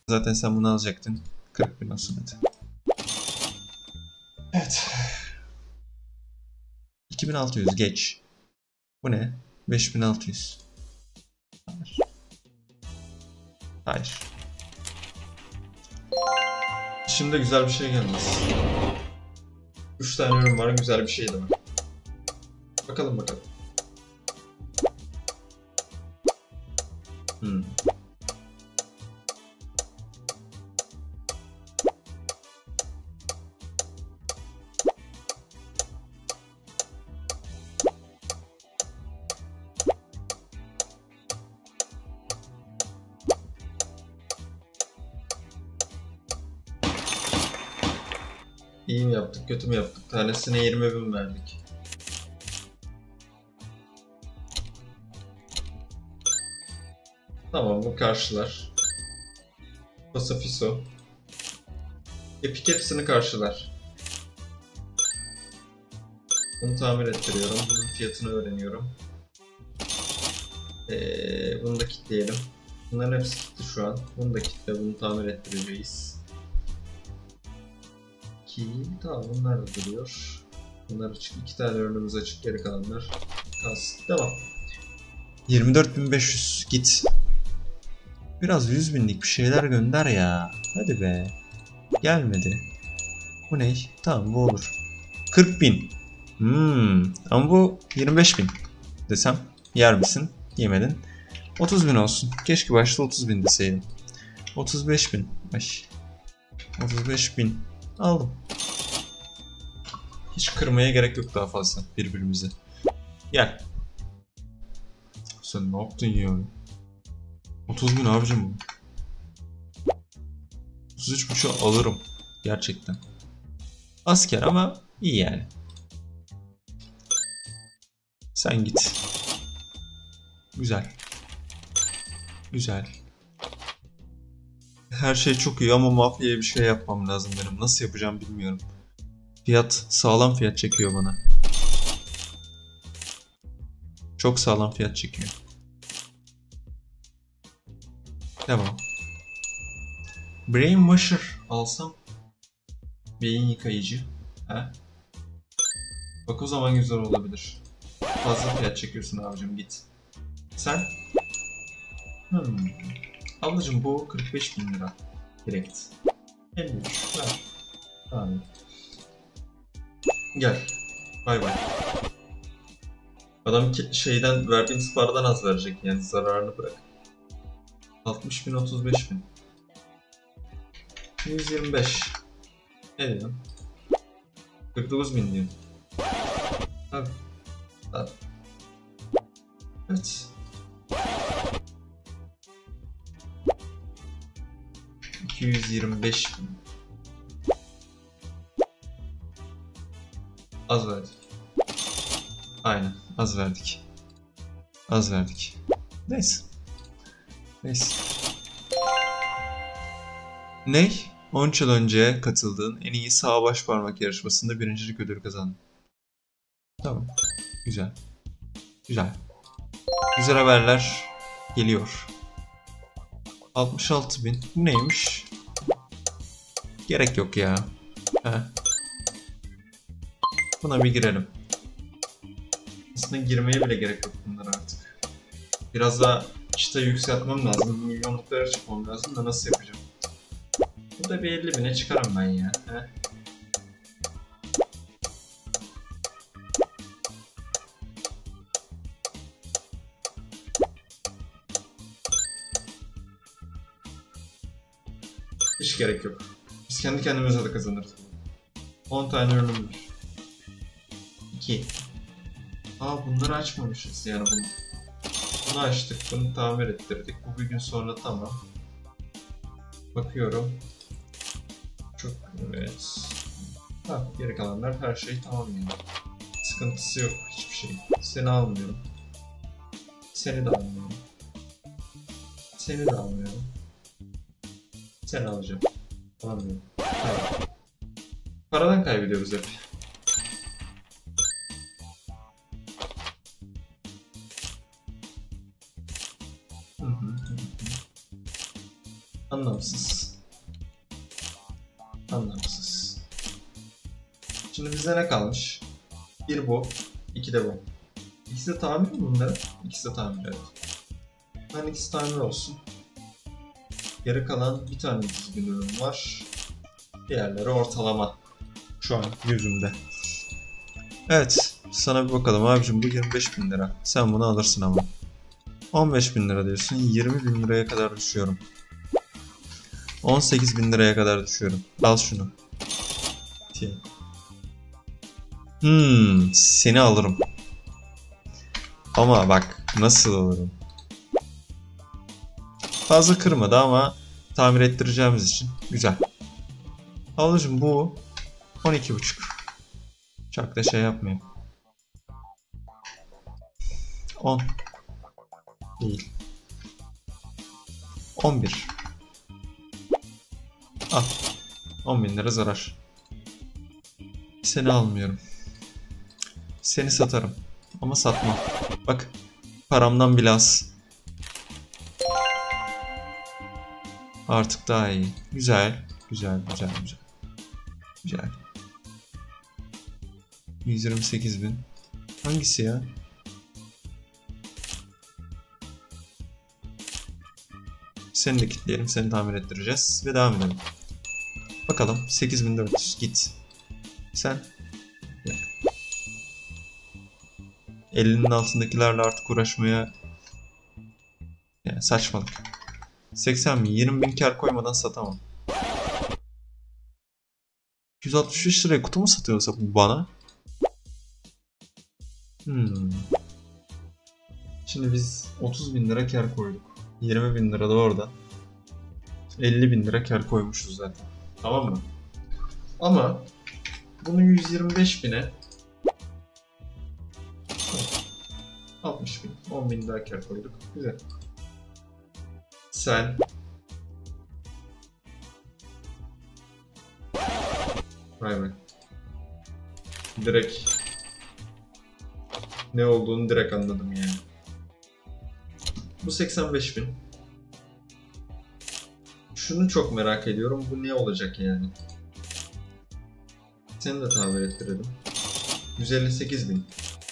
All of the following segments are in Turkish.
Zaten sen bunu alacaktın. 40.000 olsun hadi. Evet. 2600 geç. Bu ne? 5600. Hayır. Hayır. Şimdi güzel bir şey gelmez. 3 tane ürün var, güzel bir şey de var. Bakalım bakalım. İyi mi yaptık, kötü mü yaptık? Tanesine 20.000 verdik. Tamam, bu karşılar. Pasafiso. Epic hepsini karşılar. Bunu tamir ettiriyorum. Bunun fiyatını öğreniyorum. Bunu da kilitleyelim. Bunların hepsi kilitli şu an. Bunu da kilitle, bunu tamir ettireceğiz. Tamam, bunlar da duruyor. Bunlar açık. 2 tane ürünümüz açık. Geri kalanlar kalsın. Devam. 24.500 git. Biraz 100.000'lik bir şeyler gönder ya. Hadi be. Gelmedi. Bu ne? Tamam, bu olur. 40.000. Ama bu 25.000 desem yer misin? Yemedin. 30.000 olsun. Keşke başta 30.000 deseydim. 35.000. 35.000 aldım. Hiç kırmaya gerek yok daha fazla birbirimize. Gel. Sen ne yaptın ya? 30.000 abicim bu. 33.5'u alırım. Gerçekten. Asker ama iyi yani. Sen git. Güzel. Güzel. Her şey çok iyi ama mafyaya bir şey yapmam lazım benim. Nasıl yapacağım bilmiyorum. Fiyat, sağlam fiyat çekiyor bana. Çok sağlam fiyat çekiyor. Devam. Brainwasher alsam. Beyin yıkayıcı. He? Bak o zaman güzel olabilir. Fazla fiyat çekiyorsun abicim, git. Sen? Ablacım bu 45.000 lira. Direkt. 53. Ver. Tamam. Gel. Bay bay. Adam şeyden verdiğimiz paradan az verecek yani, zararını bırak. 60.000, 35.000. 125. Ne diyorsun? 49.000 diyorum. Tabii. Tabii. Evet. 225.000. Az verdik. Aynen, az verdik. Az verdik. Neyse. Neyse. Ney? 13 yıl önce katıldığın en iyi sağ baş parmak yarışmasında birincilik ödülü kazandın. Tamam. Güzel. Güzel. Güzel haberler geliyor. 66.000. Bu neymiş? Gerek yok ya. He. Buna bir girelim. Aslında girmeye bile gerek yok bunlara artık. Biraz daha çıtayı yükseltmem lazım. Milyonluklara çıkmam lazım da nasıl yapacağım? Bu da bir 50.000'e çıkarım ben ya. He. Hiç gerek yok. Biz kendi kendimize de kazanırız. 10 tane ürünüm var. 2. Bunları açmamışız yani bunu. Bunu açtık, bunu tamir ettirdik. Bu bir gün sonra tamam. Bakıyorum. Çok evet. Geri kalanlar her şey tamam yani. Sıkıntısı yok hiçbir şey. Seni almıyorum. Seni de almıyorum. Seni de almıyorum. Seni alacağım. Almıyorum. Hayır. Paradan kaybediyoruz hep. Anlamsız. Anlamsız. Şimdi bize ne kalmış? Bir bu, iki de bu. İkisi de tamir mi bunların? İkisi de tamir, evet. Ben ikisi tamir olsun. Geri kalan bir tane düzgün ürün var. Diğerleri ortalama. Şu an yüzümde. Evet. Sana bir bakalım abicim, bu 25.000 lira. Sen bunu alırsın ama. 15.000 lira diyorsun. 20.000 liraya kadar düşüyorum. 18.000 liraya kadar düşüyorum. Al şunu. Seni alırım. Ama bak nasıl alırım. Fazla kırmadı ama tamir ettireceğimiz için güzel. Ablacım bu 12.5. Çok da şey yapmayayım. 10 değil. 11. Al. 10.000 lira zarar. Seni almıyorum. Seni satarım. Ama satmam. Bak. Paramdan bile az. Artık daha iyi. Güzel. Güzel. Güzel. Güzel. Güzel. 128.000. Hangisi ya? Seni de kilitleyelim. Seni tamir ettireceğiz. Ve devam edelim. Bakalım. 8.400. Git. Sen. Gel. 50'nin altındakilerle artık uğraşmaya yani saçmalık. 80.000, 20.000 kar koymadan satamam. 165 liraya kutu mu satıyorsa bu bana? Şimdi biz 30.000 lira kar koyduk. 20.000 lira da oradan. 50.000 lira kar koymuşuz zaten. Tamam mı? Ama bunu 125.000'e 60.000, 10.000 daha kar koyduk. Güzel. Sen vay be. Direkt ne olduğunu direkt anladım yani. Bu 85.000. Şunu çok merak ediyorum. Bu ne olacak yani? Seni de tamir ettirelim. 158.000.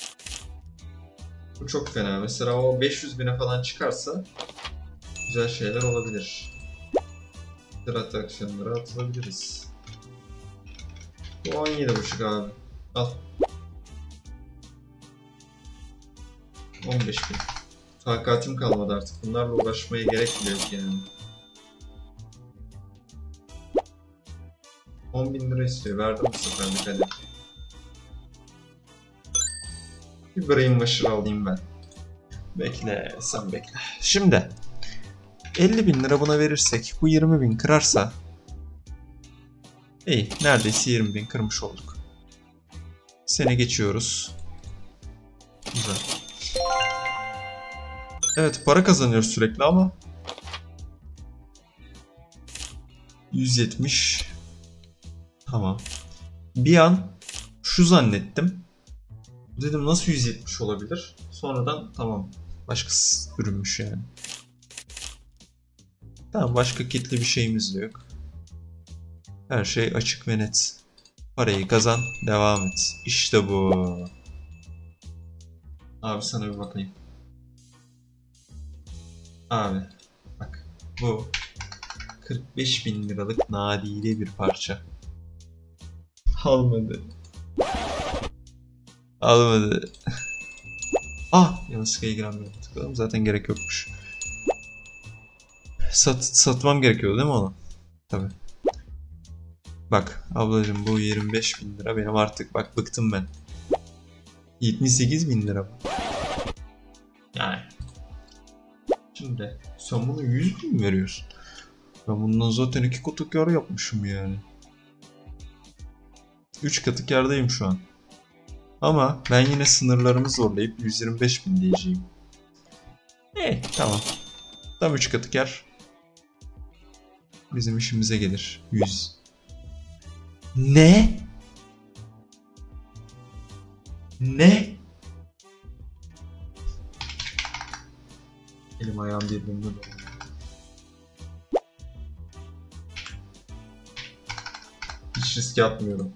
Bu çok fena. Mesela o 500.000'e falan çıkarsa güzel şeyler olabilir. Atraksiyonlara atılabiliriz. Bu 17.5 abi. Al. 15.000. Takatim kalmadı artık. Bunlarla uğraşmaya gerek bile yok yani. 10.000 lira istiyor. Verdim bu seferlik hadi. Bir brainwasher alayım ben. Bekle, sen bekle. Şimdi 50.000 lira buna verirsek, bu 20.000 kırarsa iyi, neredeyse 20.000 kırmış olduk. Sene geçiyoruz. Güzel. Evet, para kazanıyoruz sürekli ama 170. Tamam. Bir an şu zannettim. Dedim nasıl 170 olabilir? Sonradan tamam. Başkası ürünmüş yani. Tamam, başka kitli bir şeyimiz de yok. Her şey açık ve net. Parayı kazan, devam et. İşte bu. Abi sana bir bakayım. Abi bak, bu 45.000 liralık nadide bir parça. Almadı. Almadı. Ah! Yanlışlıkla ilgilenmeye tıkladım. Zaten gerek yokmuş. Satmam gerekiyordu değil mi onu? Tabii. Bak ablacığım, bu 25.000 lira benim artık, bak bıktım ben. 78.000 lira. Yani. Şimdi sen bunu 100.000 mi veriyorsun? Ben bundan zaten 2 katı kar yapmışım yani. 3 katı kârdayım şu an. Ama ben yine sınırlarımı zorlayıp 125.000 diyeceğim. Tamam. Tam 3 katı kar. Bizim işimize gelir. 100. Ne? Ne? Elim ayağım birbirine dolu. Hiç riske atmıyorum.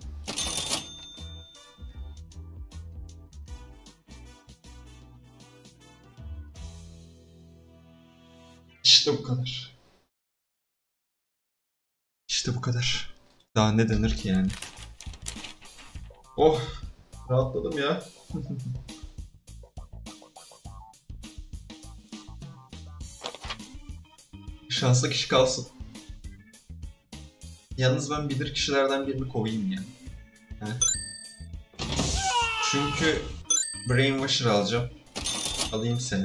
İşte bu kadar. İşte bu kadar. Daha ne denir ki yani? Oh! Rahatladım ya. Şanslı kişi kalsın. Yalnız ben bilir kişilerden birini kovayım ya. He. Çünkü Brainwasher alacağım. Alayım seni.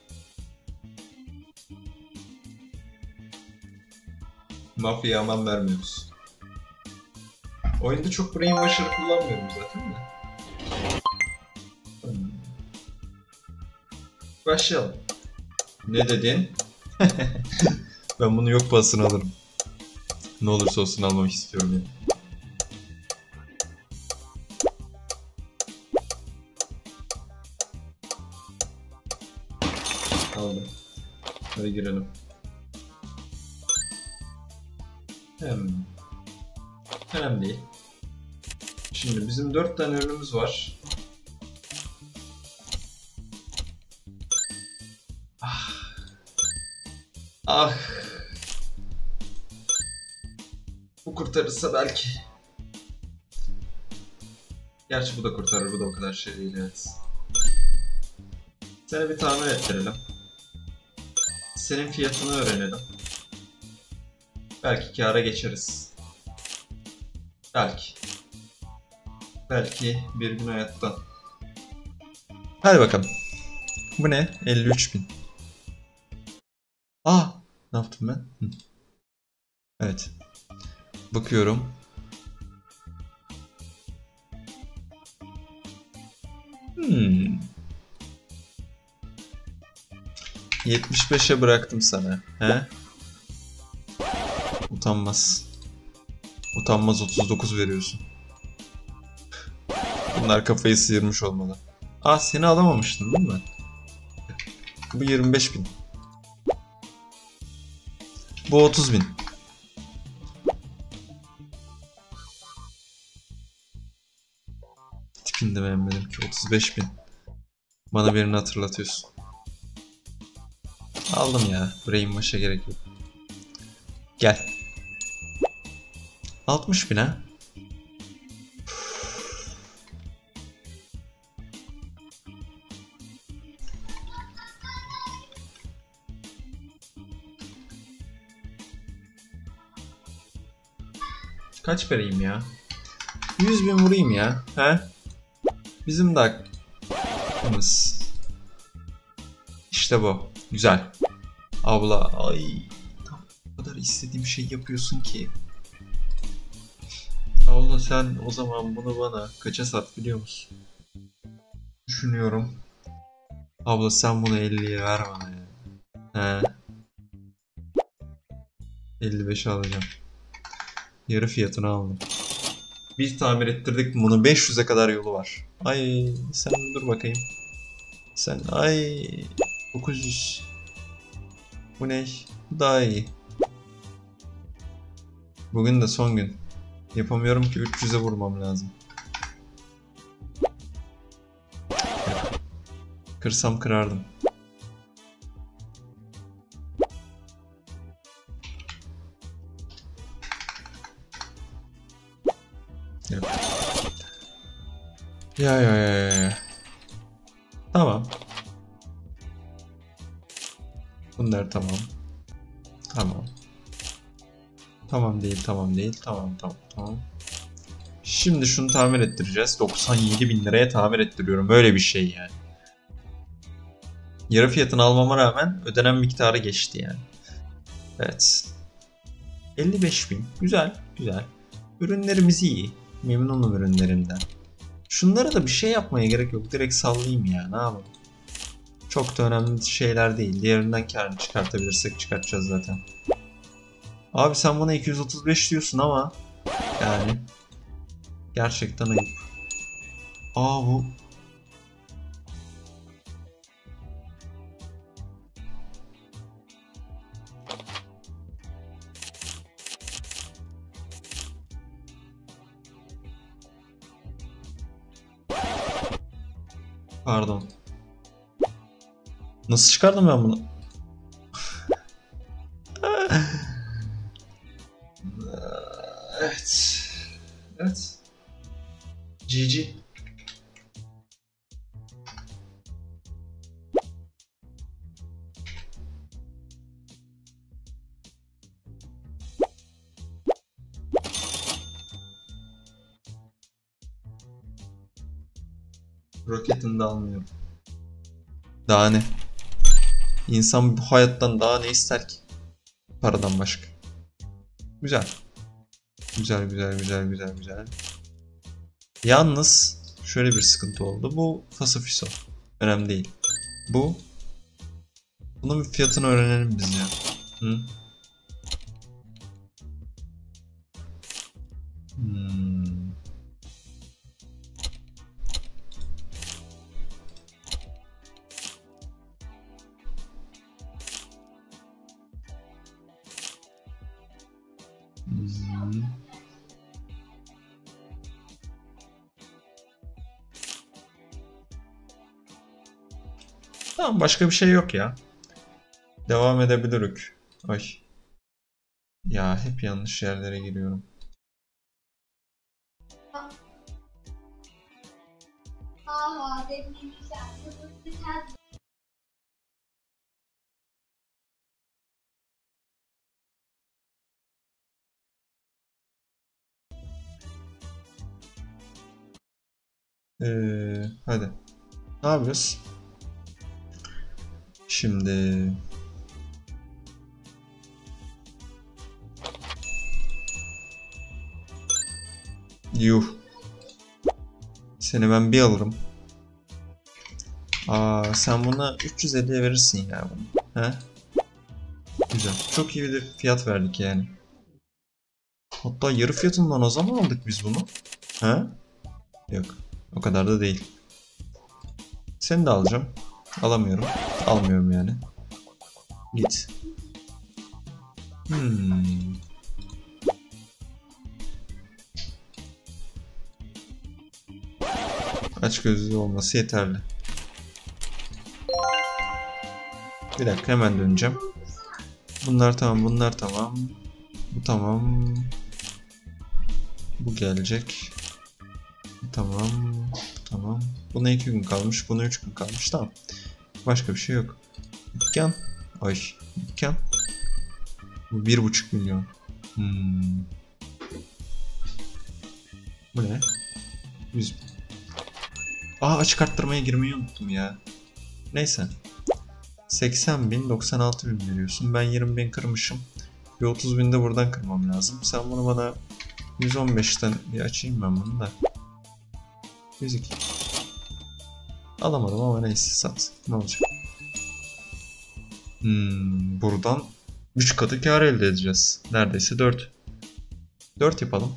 Mafyaya aman vermiyoruz. Oyunda çok Brainwasher kullanmıyorum zaten de. Başlayalım. Ne dedin? Ben bunu yok pahasına alırım. Ne olursa olsun almak istiyorum yani. Aldım. Hadi girelim. Önemli değil. Şimdi bizim 4 tane ürünümüz var. Ah. Ah. Bu kurtarırsa belki. Gerçi bu da kurtarır, bu da o kadar şey değil, evet. Seni bir tamir ettirelim. Senin fiyatını öğrenelim. Belki kâra geçeriz. Belki. Belki bir gün hayattan. Hadi bakalım. Bu ne? 53.000. Ah! Ne yaptım ben? Hı. Evet. Bakıyorum. Hmm. 75'e bıraktım sana. He? Utanmaz. Utanmaz 39 veriyorsun. Bunlar kafayı sıyırmış olmalı. Ah, seni alamamıştın değil mi? Bu 25.000. Bu 30.000. Tipini de beğenmedim ki. 35.000. Bana birini hatırlatıyorsun. Aldım ya. Brainwash'a gerek yok. Gel. 60.000 ha. Kaç vereyim ya? 100.000 vurayım ya. He? Bizim de hakkımız. İşte bu. Güzel. Abla. Ay. Tam o kadar istediğim şey yapıyorsun ki. Abla sen o zaman bunu bana kaça sat biliyor musun? Düşünüyorum. Abla sen bunu 50'ye ver bana ya. He. 55'e alacağım. Yarı fiyatını aldım. Biz tamir ettirdik bunu. 500'e kadar yolu var. Ay sen dur bakayım. Sen ay 900. Bu ne? Bu daha iyi. Bugün de son gün. Yapamıyorum ki 300'e vurmam lazım. Kırsam kırardım. Yok. Ya. Tamam. Bunlar tamam. Tamam. Tamam değil. Tamam. Şimdi şunu tamir ettireceğiz. 97.000 liraya tamir ettiriyorum. Böyle bir şey yani. Yarı fiyatını almama rağmen ödenen miktarı geçti yani. Evet. 55.000. Güzel. Ürünlerimiz iyi. Memnunum ürünlerimden. Şunlara da bir şey yapmaya gerek yok. Direkt sallayayım ya. Ne yapalım? Çok da önemli şeyler değil. Diğerinden kârını çıkartabilirsek çıkartacağız zaten. Abi sen bana 235 diyorsun ama yani gerçekten ayıp. Aa bu Pardon. Nasıl çıkardım ben bunu? Evet. Evet. GG. Roketini de almıyorum. Daha ne? İnsan bu hayattan daha ne ister ki? Paradan başka. Güzel. Güzel, güzel, güzel, güzel, güzel. Yalnız şöyle bir sıkıntı oldu. Bu fasafiso. Önemli değil. Bu. Bunun bir fiyatını öğrenelim biz ya. Hı? Hmm. Hmm. Tamam, başka bir şey yok ya. Devam edebiliriz. Ay. Ya hep yanlış yerlere giriyorum. Hadi. Ne yapıyoruz? Şimdi yuh. Seni ben bir alırım. Aa, sen buna 350'ye verirsin ya bunu. He? Güzel. Çok iyi bir fiyat verdik yani. Hatta yarı fiyatından o zaman aldık biz bunu. He? Yok. O kadar da değil. Seni de alacağım. Alamıyorum. Almıyorum yani. Git. Açgözlü olması yeterli. Bir dakika, hemen döneceğim. Bunlar tamam, bunlar tamam. Bu tamam. Bu gelecek. Bu tamam. Bu tamam. Buna 2 gün kalmış. Buna 3 gün kalmış. Tamam. Başka bir şey yok. Dükkan. Ay. Dükkan. Bu 1,5 milyon. Bu ne? 100. Açık arttırmaya girmeyi unuttum ya. Neyse. 80 bin, 96 bin veriyorsun. Ben 20 bin kırmışım. Bir 30 bin de buradan kırmam lazım. Sen bunu bana 115'ten bir açayım ben bunu da. 102. Alamadım ama neyse, sat. Ne olacak? Buradan 3 katı kar elde edeceğiz. Neredeyse 4. 4 yapalım.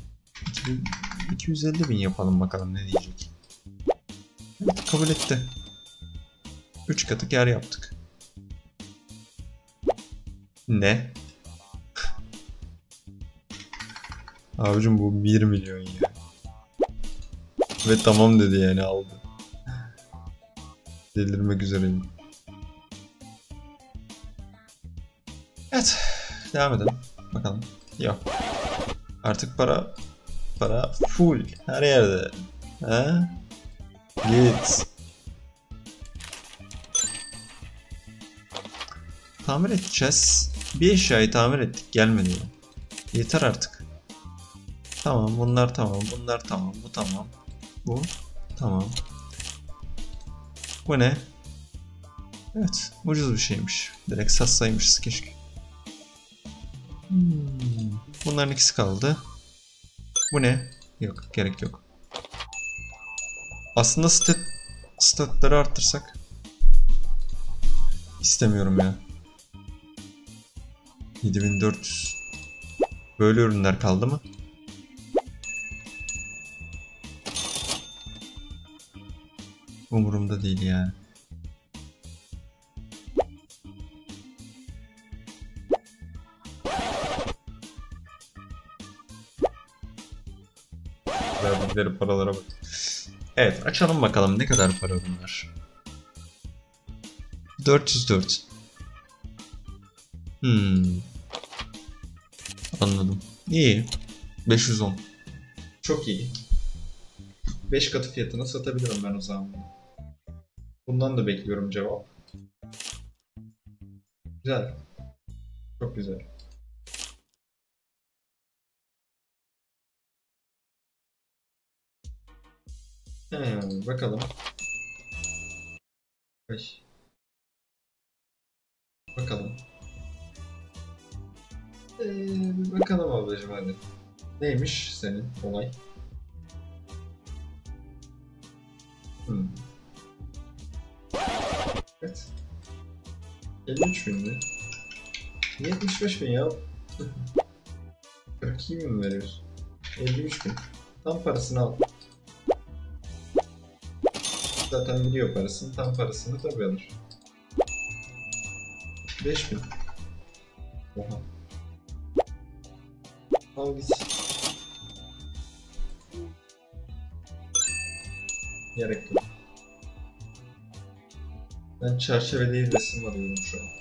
250 bin yapalım, bakalım ne diyecek. Evet, kabul etti. 3 katı kar yaptık. Ne? Abicim bu 1 milyon ya. Ve tamam dedi yani, aldı. Delirmek üzereyim. Evet. Devam edelim. Bakalım. Yok. Artık para full. Her yerde. He? Git. Tamir edeceğiz. Bir eşyayı tamir ettik, gelmedi ya. Yeter artık. Tamam, bunlar tamam, bunlar tamam, bu tamam. Bu tamam. Bu ne? Evet, ucuz bir şeymiş. Direkt satsaymışız keşke. Bunların ikisi kaldı. Bu ne? Yok, gerek yok. Aslında statları arttırsak. İstemiyorum ya. 7400. Böyle ürünler kaldı mı? Umurumda değil yani. Verdikleri paralara bak. Evet, açalım bakalım ne kadar para bunlar. 404. Anladım. İyi. 510. Çok iyi. 5 katı fiyatına satabilirim ben o zaman. Bundan da bekliyorum cevap. Güzel. Çok güzel. Bakalım. Ay. Bakalım. Bir bakalım ablacığım hadi. Neymiş senin olay? Evet. 53 bin mi? 75 bin ya. 42 bin mi veriyorsun? 53 bin. Tam parasını al. Zaten biliyor parasını. Tam parasını tabii alır. 5 bin. Oha. Al git. Gerek yok. Ben çerçeve değil resim arıyorum şu an.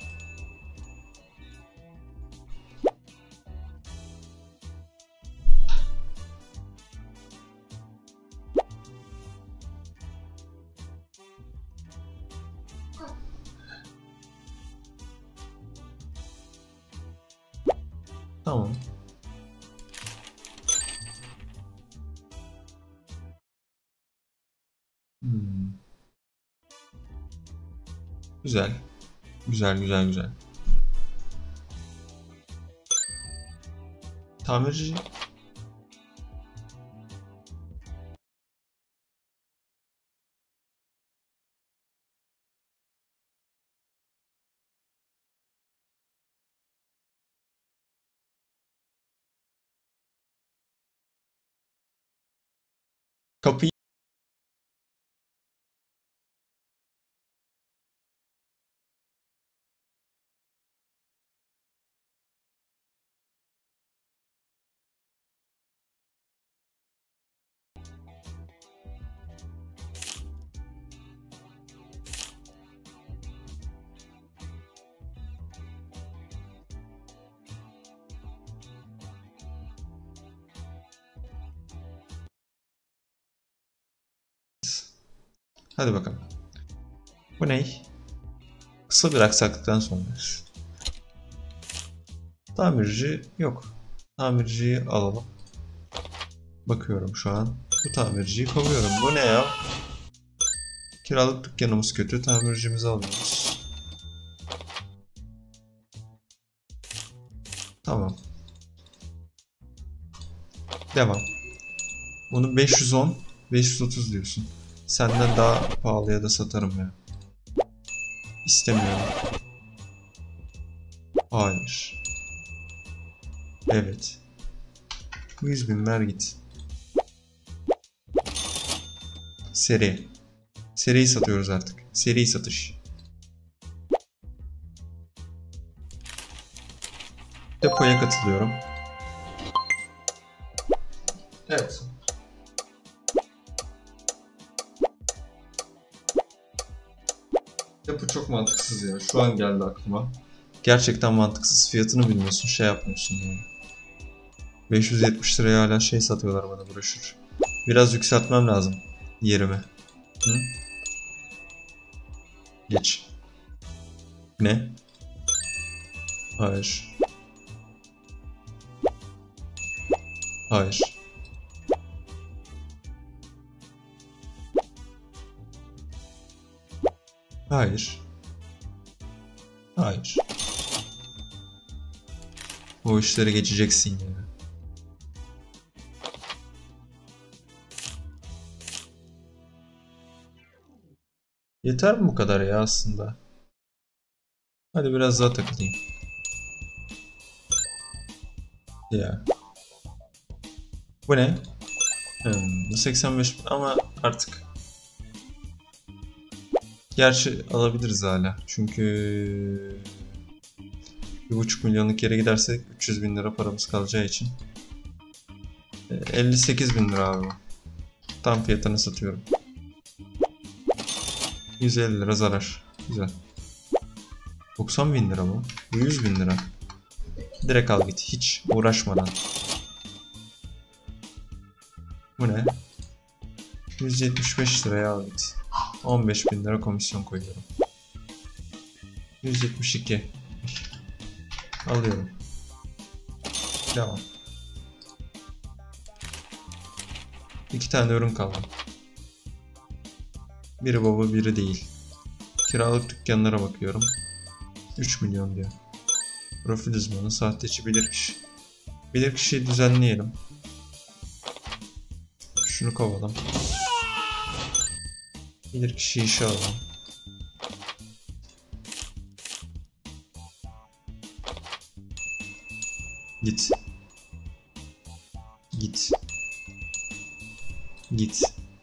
Tamam. Güzel. Güzel, güzel, güzel. Tamirci. Kapıyı. Hadi bakalım. Bu ne? Kısa bir aksaklıktan sonra. Tamirci yok. Tamirciyi alalım. Bakıyorum şu an. Bu tamirciyi kovuyorum. Bu ne ya? Kiralık dükkanımız kötü. Tamircimizi alıyoruz. Tamam. Devam. Bunu 510, 530 diyorsun. Senden daha pahalıya da satarım ya. İstemiyorum. Hayır. Evet. 100 bin ver git. Seri. Seriyi satıyoruz artık. Seri satış. Depoya katılıyorum. Evet. Depo çok mantıksız ya. Şu an geldi aklıma. Gerçekten mantıksız. Fiyatını bilmiyorsun. Şey yapmıyorsun yani. 570 liraya hala şey satıyorlar bana, broşür. Biraz yükseltmem lazım yerimi. Hı? Geç. Ne? Hayır. Hayır. Hayır. Hayır. O işlere geçeceksin yani. Yeter mi bu kadar ya aslında? Hadi biraz daha takılayım. Ya. Bu ne? Bu 85 ama artık. Gerçi alabiliriz hala. Çünkü 1,5 milyonluk yere gidersek 300 bin lira paramız kalacağı için. 58 bin lira abi. Tam fiyatını satıyorum. 150 lira zarar. Güzel. 90 bin lira bu. Bu 100 bin lira. Direkt al git. Hiç uğraşmadan. Bu ne? 175 liraya al git. 15 bin lira komisyon koyuyorum. 172. Alıyorum. Devam. 2 tane ürün kaldı. Biri baba, biri değil. Kiralık dükkanlara bakıyorum. 3 milyon diyor. Profil uzmanı, sahteci, bilirkişi. Bilirkişiyi düzenleyelim. Şunu kovalım. Bilirkişi işe alalım. Git. Git. Git.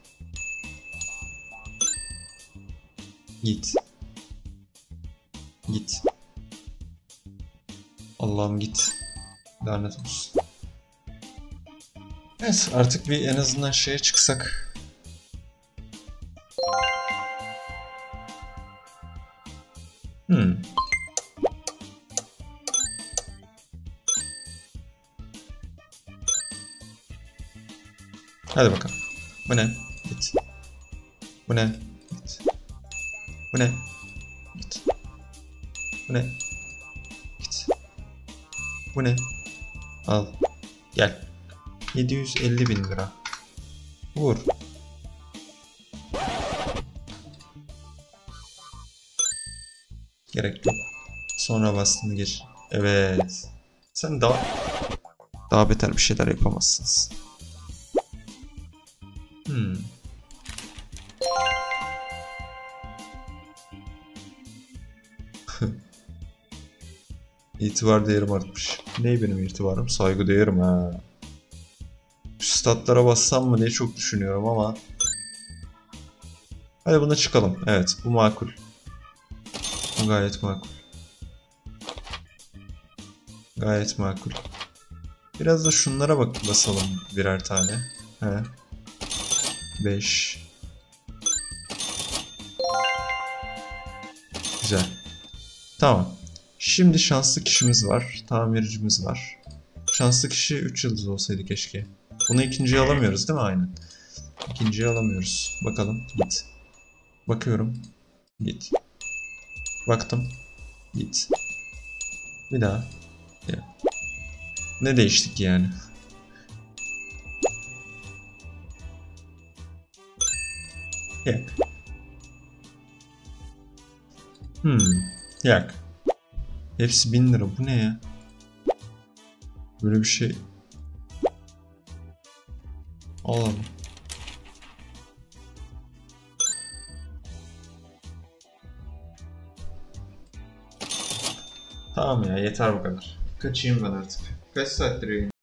Git. Git. Allah'ım git. Lanet olsun. Evet, artık bir en azından şeye çıksak. Hadi bakalım. Bu ne? Git. Bu ne? Git. Bu ne? Git. Bu ne? Git. Bu ne? Al. Gel. 750 bin lira. Vur. Gerek yok. Sonra bastığını geç. Evet. Sen daha beter bir şeyler yapamazsınız. İtibar değerim artmış. Ne benim itibarım? Saygı değerim ha. Şu statlara bassam mı diye çok düşünüyorum ama. Hadi buna çıkalım. Evet, bu makul. Bu gayet makul. Gayet makul. Biraz da şunlara basalım birer tane. He. 5. Güzel. Tamam. Şimdi şanslı kişimiz var. Tamircimiz var. Şanslı kişi 3 yıldız olsaydı keşke. Bunu ikinciye alamıyoruz değil mi? Aynen. İkinciye alamıyoruz. Bakalım. Git. Bakıyorum. Git. Baktım. Git. Bir daha. Ya. Ne değiştik yani? Yak. Yak. Hepsi 1000 lira. Bu ne ya? Böyle bir şey. Alalım. Tamam ya, yeter bu kadar. Kaçayım ben artık. Kaç saattir yayın?